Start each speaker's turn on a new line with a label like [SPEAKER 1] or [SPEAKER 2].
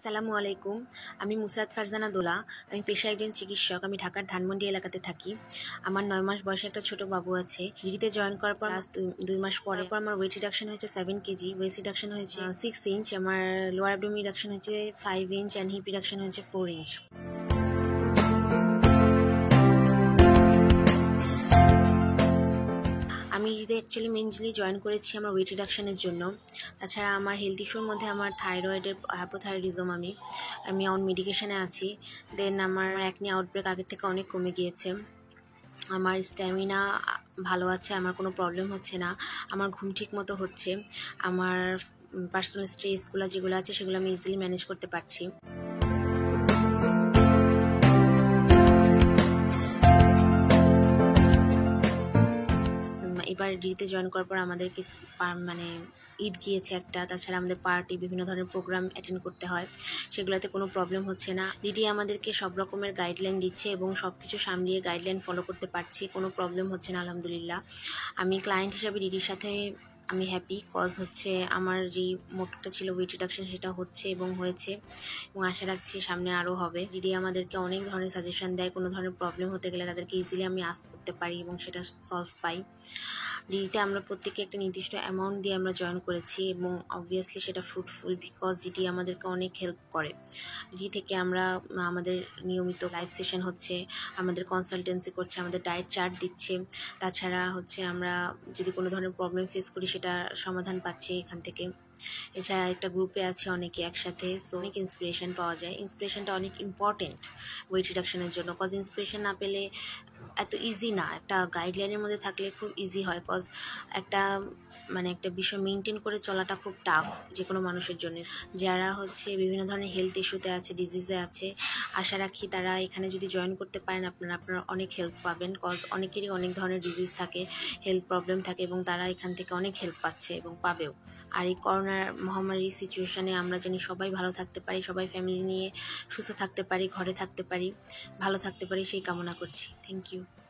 [SPEAKER 1] আসসালামু আলাইকুম। আমি মুসাদ ফারজানা দোলা। আমি পেশায় একজন চিকিৎসক। আমি ঢাকার ধানমন্ডি এলাকাতে থাকি। আমার 9 মাস বয়সে একটা ছোট বাবু আছে। ডিগ্রিতে জয়েন করার পর লাস্ট 2 মাস পরে আমার ওয়েট রিডাকশন হয়েছে 7 কেজি, ওয়েট রিডাকশন হয়েছে 6 ইঞ্চ, আমার লোয়ার অ্যাবডোমেন রিডাকশন হয়েছে 5 ইঞ্চ অ্যান্ড হিপ রিডাকশন হয়েছে 4 ইঞ্চ। আমি অ্যাকচুয়ালি মেনলি জয়েন করেছি আমার ওয়েট রিডাকশনের জন্য। তাছাড়া আমার হেলথ ইস্যুর মধ্যে আমার থাইরয়েডের হাইপোথাইরয়েডিজম, আমি অন মেডিকেশনে আছি। দেন আমার অ্যাকনি আউটব্রেক আগের থেকে অনেক কমে গিয়েছে। আমার স্ট্যামিনা ভালো আছে, আমার কোনো প্রবলেম হচ্ছে না, আমার ঘুম ঠিক মতো হচ্ছে, আমার পার্সোনাল স্ট্রেসগুলো যেগুলো আছে সেগুলো আমি ইজিলি ম্যানেজ করতে পারছি। এবার ডিতে জয়েন করার পর আমাদেরকে ঈদ গিয়েছে একটা, তাছাড়া আমাদের পার্টি, বিভিন্ন ধরনের প্রোগ্রাম অ্যাটেন্ড করতে হয়, সেগুলোতে কোনো প্রবলেম হচ্ছে না। ডিডি আমাদেরকে সব রকমের গাইডলাইন দিচ্ছে এবং সব কিছু সামলিয়ে গাইডলাইন ফলো করতে পারছি, কোনো প্রবলেম হচ্ছে না আলহামদুলিল্লাহ। আমি ক্লায়েন্ট হিসাবে ডিডির সাথে আমি হ্যাপি, কজ হচ্ছে আমার যেই মোটটা ছিল ওয়েট রিডাকশন সেটা হচ্ছে এবং হয়েছে, এবং আশা রাখছি সামনে আরও হবে। ডিডি আমাদেরকে অনেক ধরনের সাজেশন দেয়, কোনো ধরনের প্রবলেম হতে গেলে তাদেরকে ইজিলি আমি আস্ক করতে পারি এবং সেটা সলভ পাই। ডিডিতে আমরা প্রত্যেকে একটা নির্দিষ্ট অ্যামাউন্ট দিয়ে আমরা জয়েন করেছি এবং অবভিয়াসলি সেটা ফ্রুটফুল, বিকজ ডিডি আমাদেরকে অনেক হেল্প করে। ডিডি থেকে আমরা আমাদের নিয়মিত লাইভ সেশন হচ্ছে, আমাদের কনসালটেন্সি করছে, আমাদের ডায়েট চার্ট দিচ্ছে, তাছাড়া হচ্ছে আমরা যদি কোনো ধরনের প্রবলেম ফেস করি সেটা সমাধান পাচ্ছি এখান থেকে। এছাড়া একটা গ্রুপে আছে অনেকে একসাথে, সো অনেক ইন্সপিরেশন পাওয়া যায়। ইন্সপিরেশনটা অনেক ইম্পর্টেন্ট ওয়েট রিডাকশনের জন্য, কজ ইন্সপিরেশন না পেলে এত ইজি না। একটা গাইডলাইনের মধ্যে থাকলে খুব ইজি হয়, কজ একটা বিষয় মেনটেন করে চলাটা খুব টাফ যে কোনো মানুষের জন্য। যারা হচ্ছে বিভিন্ন ধরনের হেলথ ইস্যুতে আছে, ডিজিজে আছে, আশা রাখি তারা এখানে যদি জয়েন করতে পারেন আপনারা অনেক হেল্প পাবেন, কজ অনেকেরই অনেক ধরনের ডিজিজ থাকে, হেলথ প্রবলেম থাকে, এবং তারা এখান থেকে অনেক হেল্প পাচ্ছে এবং পাবেও। আর এই করোনার মহামারী সিচুয়েশানে আমরা জানি সবাই ভালো থাকতে পারি, সবাই ফ্যামিলি নিয়ে সুস্থ থাকতে পারি, ঘরে থাকতে পারি, ভালো থাকতে পারি, সেই কামনা করছি। Thank you.